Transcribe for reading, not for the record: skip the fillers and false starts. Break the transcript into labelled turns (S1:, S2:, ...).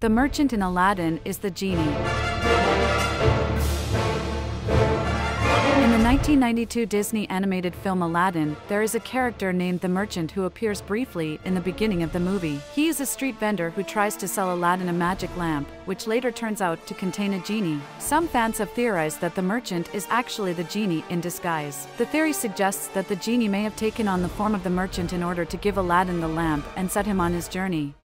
S1: The merchant in Aladdin is the genie. In the 1992 Disney animated film Aladdin, there is a character named the merchant who appears briefly in the beginning of the movie. He is a street vendor who tries to sell Aladdin a magic lamp, which later turns out to contain a genie. Some fans have theorized that the merchant is actually the genie in disguise. The theory suggests that the genie may have taken on the form of the merchant in order to give Aladdin the lamp and set him on his journey.